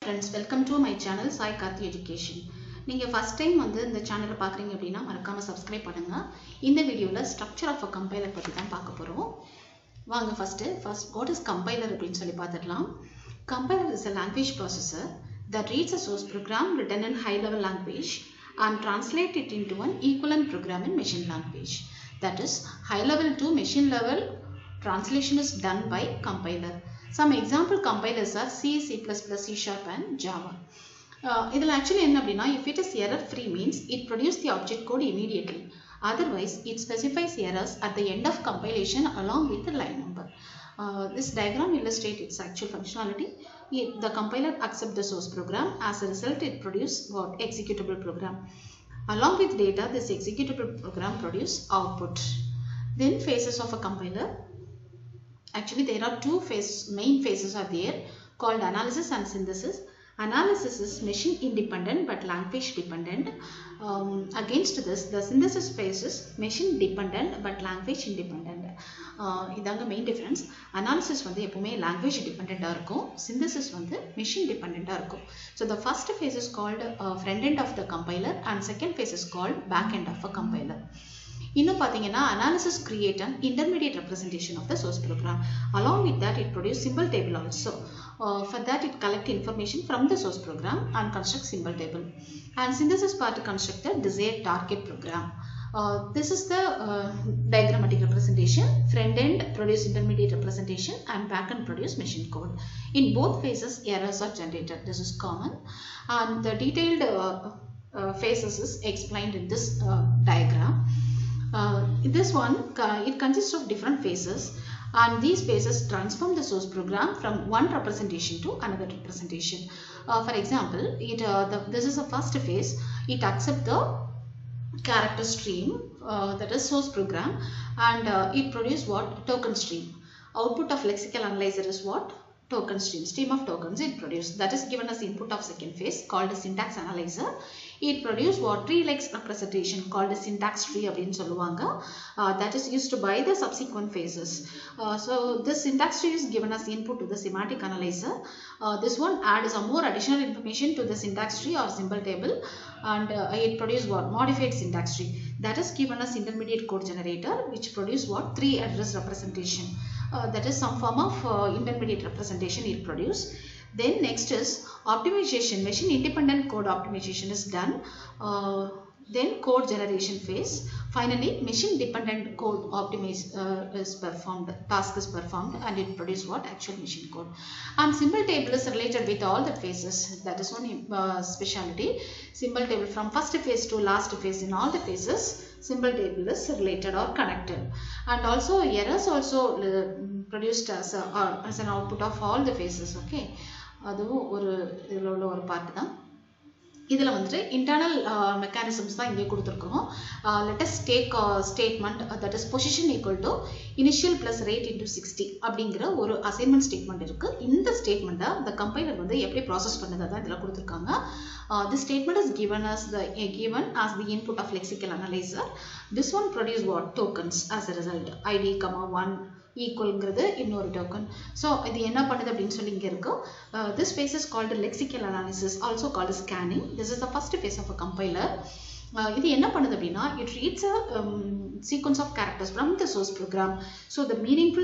Friends, welcome to my channel Sai Karthi Education. நீங்க first time வந்து இந்த சேனலை பார்க்கறீங்க அப்படினா மறக்காம subscribe பண்ணுங்க. இந்த வீடியோல structure of a compiler பத்தி தான் பார்க்க போறோம். வாங்க first what is compiler அப்படினு சொல்லி பார்த்துடலாம். Compiler is a language processor that reads a source program written in high level language and translate it into an equivalent program in machine language. That is, high level to machine level translation is done by compiler. Some example compilers are C, C++, C# and Java. Actually, if it is error free means it produces the object code immediately. Otherwise, it specifies errors at the end of compilation along with the line number. This diagram illustrates its actual functionality. The compiler accepts the source program. As a result, it produces what? Executable program. Along with data, this executable program produces output. Then phases of a compiler. Actually, there are two main phases are there called analysis and synthesis. Analysis is machine independent but language dependent. Against this, the synthesis phase is machine dependent but language independent. This is the main difference. Analysis is language dependent, synthesis is machine dependent. So the first phase is called front end of the compiler and second phase is called back end of a compiler. Analysis create an intermediate representation of the source program. Along with that, it produces symbol table also. For that, it collects information from the source program and constructs symbol table. And synthesis part constructs the desired target program. This is the diagrammatic representation. Front end produce intermediate representation and back end produce machine code. In both phases, errors are generated. This is common. And the detailed phases is explained in this diagram. This one, it consists of different phases, and these phases transform the source program from one representation to another representation. For example, this is the first phase. It accepts the character stream, that is source program, and it produces what? Token stream. Output of lexical analyzer is what? Token stream of tokens it produces. That is given as input of second phase called a syntax analyzer. It produces what? Tree-like representation called a syntax tree that is used by the subsequent phases. So this syntax tree is given as input to the semantic analyzer. This one adds some more additional information to the syntax tree or symbol table, and it produces what? Modified syntax tree. That is given as intermediate code generator, which produces what? 3 address representation. That is some form of intermediate representation it produces. Then next is optimization. Machine independent code optimization is done. Then code generation phase. Finally, machine dependent code is performed. Task is performed and it produces what? Actual machine code. And symbol table is related with all the phases. That is one speciality. Symbol table from first phase to last phase, in all the phases, symbol table is related or connected. And also errors also produced as an output of all the phases. Okay. அதுவும் ஒரு part தான். இதில் internal mechanisms தான் இங்கே கொடுத்துருக்கோம். Let us take a statement that is position equal to initial plus rate into 60 அப்படிங்கிற ஒரு assignment statement இருக்கு. இந்த ஸ்டேட்மெண்ட்டை the compiler எப்படி ப்ராசஸ் பண்ணுறது தான் இதில் கொடுத்துருக்காங்க. This statement is given as the input of lexical analyzer. This one produce what? Tokens as a result. id, 1 equalங்கிறது இன்னொரு token. So இது என்ன பண்ணுது அப்படின்னு சொல்லி இங்க இருக்கு. This phase is called lexical analysis, also called scanning. This is the first phase of a compiler. இது என்ன பண்ணுது அப்படின்னா, it reads a sequence of characters from the source program. So the meaningful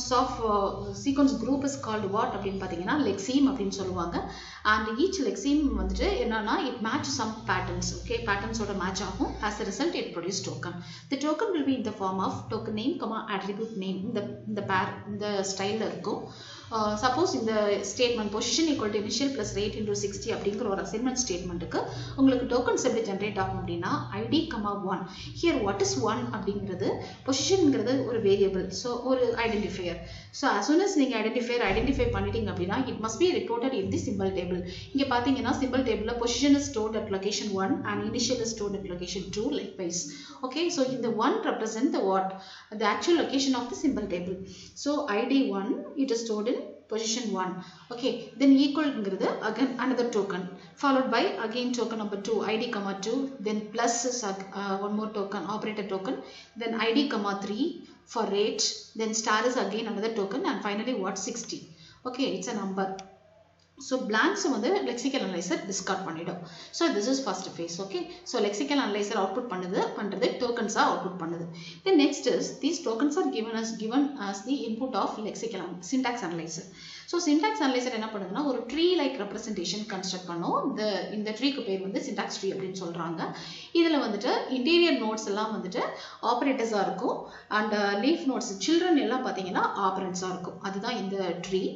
sequence group is called what அப்படின்னு பார்த்தீங்கன்னா lexeme அப்படின்னு சொல்லுவாங்க. And each lexeme என்னன்னா it matches some patterns. Okay, patterns ஓட match ஆகும். As a result, it produces token. The token will be in the form of token name, attribute name. இந்த ஸ்டைல்ல இருக்கும். Suppose இந்த statement position equal to initial plus rate into 60 அப்படிங்கிற ஒரு assignment statementக்கு உங்களுக்கு tokens எப்படி generate ஆகும் அப்படின்னா id, 1. Here what is 1 அப்படிங்கிறது positionங்கிறது ஒரு variable, so ஒரு identifier. So as soon as நீங்க identify பண்ணிட்டீங்க அப்படின்னா it must be reported in the symbol table. இங்க பாத்தீங்கன்னா symbol tableல position is stored at location 1 and initial is stored at location 2 likewise. Okay, so the 1 represent the what? The actual location of the symbol table. So id 1, it is stored in position 1. Okay, then equal again another token followed by again token number 2, id, 2, then plus is one more token, operator token, then id, 3 for rate, then star is again another token, and finally what? 60. Okay, it's a number. So blanks வந்து lexical analyzer discard பண்ணிடும். So this is first phase. Okay. So lexical analyzer output பண்றது tokens output பண்ணுது. The next is these tokens are given as the input of lexical syntax analyzer. So syntax analyzer என்ன பண்ணுதுன்னா ஒரு tree like representation construct பண்ணும். இந்த ட்ரீக்கு பேர் வந்து syntax tree அப்படின்னு சொல்றாங்க. இதுல வந்துட்டு interior nodes எல்லாம் வந்துட்டு operators இருக்கும் and leaf nodes children எல்லாம் பாத்தீங்கன்னா operands இருக்கும். அதுதான் இந்த tree.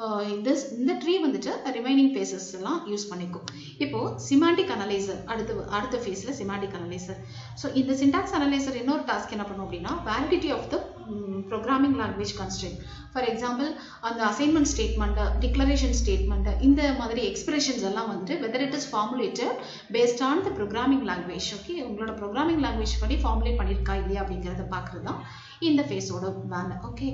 இந்த ட்ரீ வந்துட்டு ரிமைனிங் ஃபேஸஸ் எல்லாம் யூஸ் பண்ணிக்கும். இப்போ சிமாண்டிக் அனலைசர் அடுத்த ஃபேஸ்ல சிமாண்டிக் அனலைசர். ஸோ இந்த சிண்டாக்ஸ் அனலைசர் இன்னொரு டாஸ்க் என்ன பண்ணும் அப்படின்னா validity of the programming language constraint. For example அந்த அசைன்மெண்ட் ஸ்டேட்மெண்ட், டிக்ளரேஷன் ஸ்டேட்மெண்ட், இந்த மாதிரி எக்ஸ்பிரஷன்ஸ் எல்லாம் வந்துட்டு whether it is formulated based on the programming language. Okay, உங்களோட ப்ரோக்ராமிங் லாங்குவேஜ் படி ஃபார்முலேட் பண்ணியிருக்கா இல்லையா அப்படிங்கிறத பார்க்குறது தான் இந்த ஃபேஸோட வேலை. ஓகே,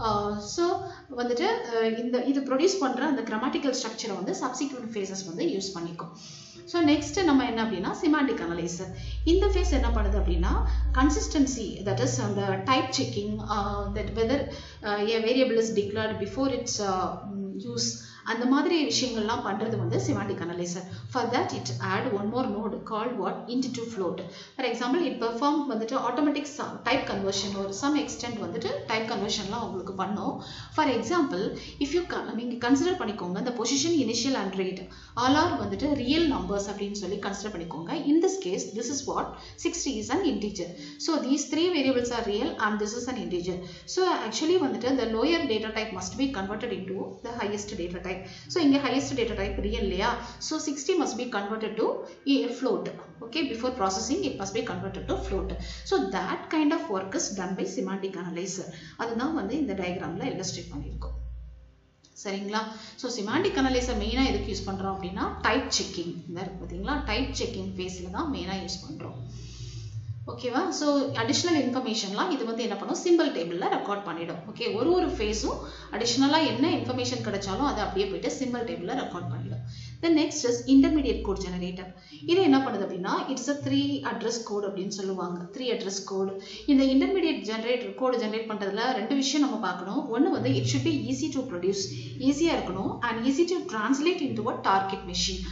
ஸோ வந்துட்டு இது ப்ரொடியூஸ் பண்ணுற அந்த கிராமட்டிக்கல் ஸ்ட்ரக்சரை வந்து சப்சிக்வெண்ட் ஃபேஸஸ் வந்து யூஸ் பண்ணிக்கும். ஸோ நெக்ஸ்ட் நம்ம என்ன அப்படின்னா சிமாண்டிக் அனலைசர். இந்த ஃபேஸ் என்ன பண்ணுது அப்படின்னா கன்சிஸ்டன்சி, தட் இஸ் அந்த type checking, that whether a variable is declared before its use, அந்த மாதிரி விஷயங்கள்லாம் பண்றது வந்து semantic analyzer. For that it add one more node called what int to float. For example it perform வந்துட்டு automatic type conversion or some extent வந்துட்டு type conversionலாம் உங்களுக்கு பண்ணும். For example if you நீங்க கன்சிடர் பண்ணிக்கோங்க the position, initial and rate all are வந்துட்டு real numbers அப்படின்னு சொல்லி consider பண்ணிக்கோங்க. In this case this is what 60 is an integer. So these three variables are real and this is an integer. So actually வந்துட்டு the lower data type must be converted into the highest data type. So inge highest data type real leya, so 60 must be converted to a float. Okay, before processing it must be converted to float. So that kind of work is done by semantic analyzer. அதுதான் வந்து இந்த டயகிராம்ல illustrate பண்ணிருக்கோம். சரிங்களா? So semantic analyzer மெயினா எதுக்கு use பண்றோம் அப்படின்னா type checking. இந்த இருக்கு பாத்தீங்களா, டைப் செக்கிங் ஃபேஸ்ல தான் மெயினா யூஸ் பண்றோம். ஓகேவா? ஸோ அடிஷ்னல் இன்ஃபர்மேஷன்லாம் இது வந்து என்ன பண்ணும், சிம்பிள் டேபிளில் ரெக்கார்ட் பண்ணிடும். ஓகே, ஒரு ஃபேஸும் அடிஷ்னலாக என்ன இன்ஃபர்மேஷன் கிடைச்சாலும் அதை அப்படியே போயிட்டு சிம்பிள் டேபிளில் ரெக்கார்ட் பண்ணிடும். Then next is intermediate code generator. இது என்ன பண்ணுது அப்படின்னா இட்ஸ் a 3 address code அப்படின்னு சொல்லுவாங்க. 3 address code. இந்த intermediate generator code generate பண்றதுல ரெண்டு விஷயம் நம்ம பார்க்கணும். ஒன்று வந்து it should be easy to produce, ஈஸியாக இருக்கணும், and easy to translate into a target machine.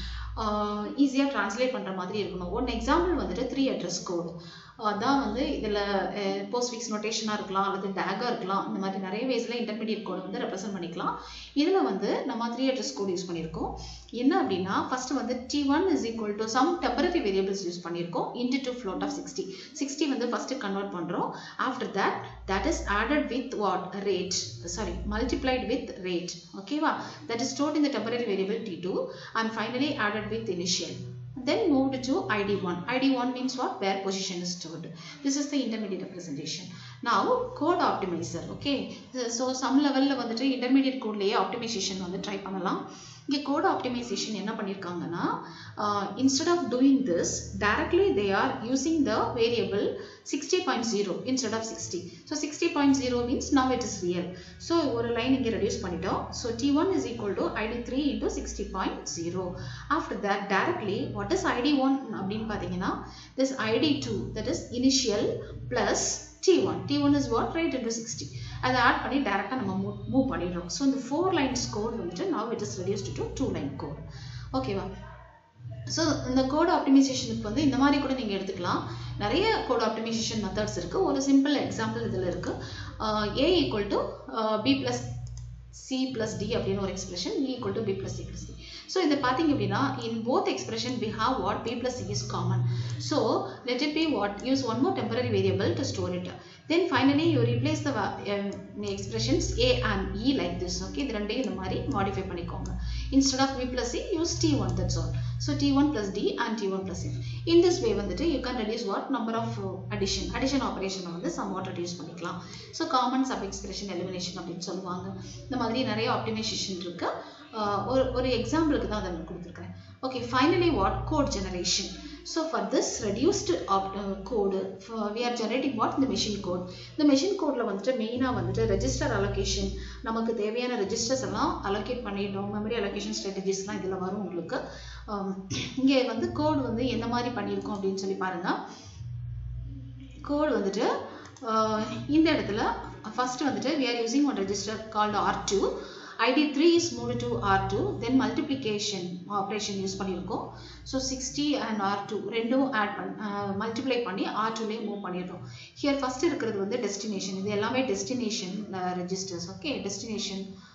ஈஸியாக டிரான்ஸ்லேட் பண்ணுற மாதிரி இருக்கணும். ஒன் எக்ஸாம்பிள் வந்துட்டு 3 address code. அதான் வந்து இதில் போஸ்ட்ஃபிக்ஸ் நோட்டேஷனாக இருக்கலாம் அல்லது டேகாக இருக்கலாம். இந்த மாதிரி நிறைய வேஸில் இன்டர்மீடியட் கோடை வந்து ரெப்ரசென்ட் பண்ணிக்கலாம். இதில் வந்து நம்ம 3 address code யூஸ் பண்ணியிருக்கோம். என்ன அப்படின்னா ஃபர்ஸ்ட் வந்து T1 is equal to some temporary variables use பண்ணியிருக்கோம் int to float of 60. 60 வந்து ஃபர்ஸ்ட் கன்வெர்ட் பண்ணுறோம். After that is added with what rate, sorry multiplied with rate. ஓகேவா? that is stored in the temporary variable T2 and finally added with initial. Then moved to ID1. ID1 means what? Where position is stored. This is the intermediate representation. Now code optimizer. Okay, so some level la vandu intermediate code laye optimization vandu try pannalam. இங்கே code optimization என்ன பண்ணிருக்காங்கன்னா instead of doing this directly they are using the variable 60.0 instead of 60. So 60.0 means now it is real. So ஒரு line இங்கே reduce பண்ணிட்டோம். So T1 is equal to ID3 into 60.0. After that directly what is ID1 அப்படின்னு பார்த்தீங்கன்னா this ID2, that is initial plus T1. T1 is what? Right into 60. அதை add பண்ணி டைரக்டாக நம்ம move பண்ணிடுறோம். ஸோ இந்த 4 lines கோட் வந்துட்டு now it is reduced to 2 line code. ஓகேவா? ஸோ இந்த கோட் ஆப்டிமைசேஷனுக்கு வந்து இந்த மாதிரி கூட நீங்கள் எடுத்துக்கலாம். நிறைய கோட் ஆப்டிமைசேஷன் மெத்தட்ஸ் இருக்குது. ஒரு சிம்பிள் எக்ஸாம்பிள் இதில் இருக்குது. A equal to B plus C plus D அப்படின்னு ஒரு expression, E equal to B plus C plus D. So இதை பார்த்தீங்க அப்படின்னா in both expression we have what B plus C is common. So let it be what? Use one more temporary variable to store it. Then finally you replace the expressions A and E like this. Okay, இது ரெண்டையும் இந்த மாதிரி modify பண்ணிக்கோங்க. Instead of B plus C use T1, that's all. So T1 plus D and T1 plus F. In this way வந்துட்டு you can reduce what? Number of addition operation வந்து somewhat reduce பண்ணிக்கலாம். So common sub expression elimination அப்படின்னு சொல்லுவாங்க. இந்த மாதிரி நிறைய optimization இருக்கு. ஒரு எக்ஸாம்பிளுக்கு தான் அதை கொடுத்துருக்கேன். Okay, finally what? Code generation. So for this reduced code we are generating what? The machine code. The machine codeல வந்துட்டு மெயினா வந்துட்டு register allocation, நமக்கு தேவையான registers எல்லாம் allocate பண்ணிட்டோம். memory allocation strategiesலாம் இதுல வரும் உங்களுக்கு. இங்கே வந்து கோட் வந்து எந்த மாதிரி பண்ணியிருக்கோம் அப்படின்னு சொல்லி பாருங்க. கோட் வந்துட்டு இந்த இடத்துல ஃபர்ஸ்ட் வந்துட்டு we are using one register called R2 ID3 is moved to R2, then multiplication operation use பண்ணிருக்கோம். So 60 and R2 ரெண்டும் add multiply பண்ணி R2 லே move பண்ணிடுறோம். Here first இருக்கிறது வந்து destination. இது எல்லாமே destination registers. Okay, destination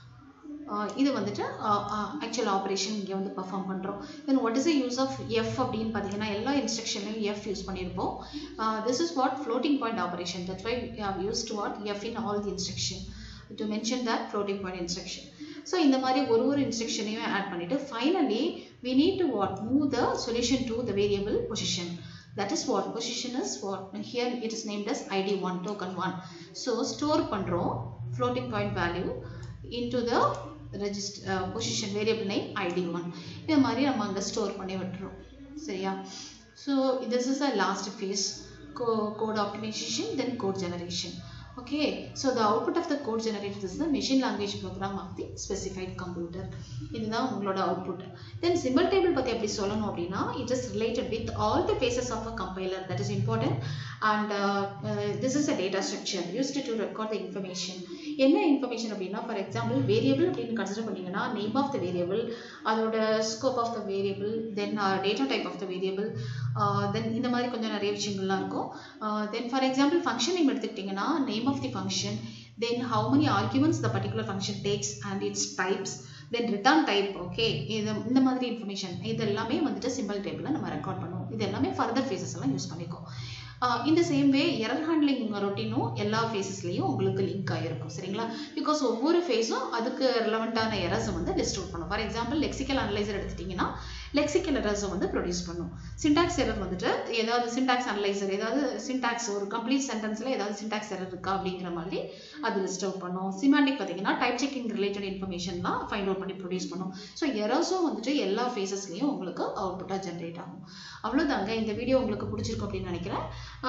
இது வந்துட்டு actual operation இங்க வந்து perform பண்றோம். Then what is the use of F அப்படினு பாத்தீங்கன்னா எல்லா இன்ஸ்ட்ரக்ஷன்லயும் F யூஸ் பண்ணிருப்போம். This is what floating point operation. That's why we have used what F in all the instruction to mention that floating point instruction. So இந்த மாதிரி ஒரு இன்ஸ்ட்ரக்ஷனையும் add பண்ணிட்டு finally we need to what move the solution to the variable position. That is what position is what here it is named as ID1 token 1. So store பண்றோம் floating point value into the register position variable name ID1. இந்த மாதிரி நம்ம அங்க store பண்ணி விட்டுறோம். சரியா? So this is the last phase, code optimization, then code generation. Okay, so the output of the code generated is the machine language program of the specified computer. இதுதான் உங்களோட output. Then symbol table பத்தி எப்படி சொல்லணும் அப்படின்னா it is related with all the phases of a compiler. That is important. And this is a data structure used to record the information. என்ன information அப்படின்னா for example variable அப்படின்னு consider பண்ணீங்கன்னா name of the variable, அதோட scope of the variable, then data type of the variable, then இந்த மாதிரி கொஞ்சம் நிறைய விஷயங்கள்லாம் இருக்கும். Then for example function name எடுத்துக்கிட்டீங்கன்னா name of the function, then how many arguments the particular function takes and its types, then return type. Okay, இந்த மாதிரி information இது எல்லாமே வந்துட்டு symbol table நம்ம ரெக்கார்ட் பண்ணுவோம். இது எல்லாமே further phases எல்லாம் யூஸ் பண்ணிக்கோம். In the same way error handling routine எல்லா phases-லயும் உங்களுக்கு லிங்க் ஆயிருக்கும். சரிங்களா? because ஒவ்வொரு phase-உம் அதுக்கு relevant-ஆன errors வந்து list out பண்ணும். for example lexical analyzer எடுத்துட்டீங்கன்னா lexical errors வந்து produce பண்ணும். syntax error வந்துட்டு ஏதாவது syntax analyzer ஏதாவது syntax ஒரு complete sentence-ல ஏதாவது syntax error இருக்கா அப்படிங்கிற மாதிரி அது list out பண்ணும். semantic பாத்தீங்கன்னா type checking related information-லாம் find out பண்ணி produce பண்ணும். so errors-உம் வந்துட்டு எல்லா phases-லயும் உங்களுக்கு output-ஆ generate ஆகும். அவ்வளவுதாங்க. இந்த வீடியோ உங்களுக்கு பிடிச்சிருக்கும் அப்படின்னு நினைக்கிறேன்.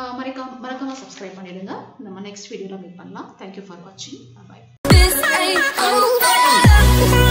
மறக்காம subscribe பண்ணிடுங்க. நம்ம next வீடியோல மீட் பண்ணலாம். Thank you for watching. Bye bye.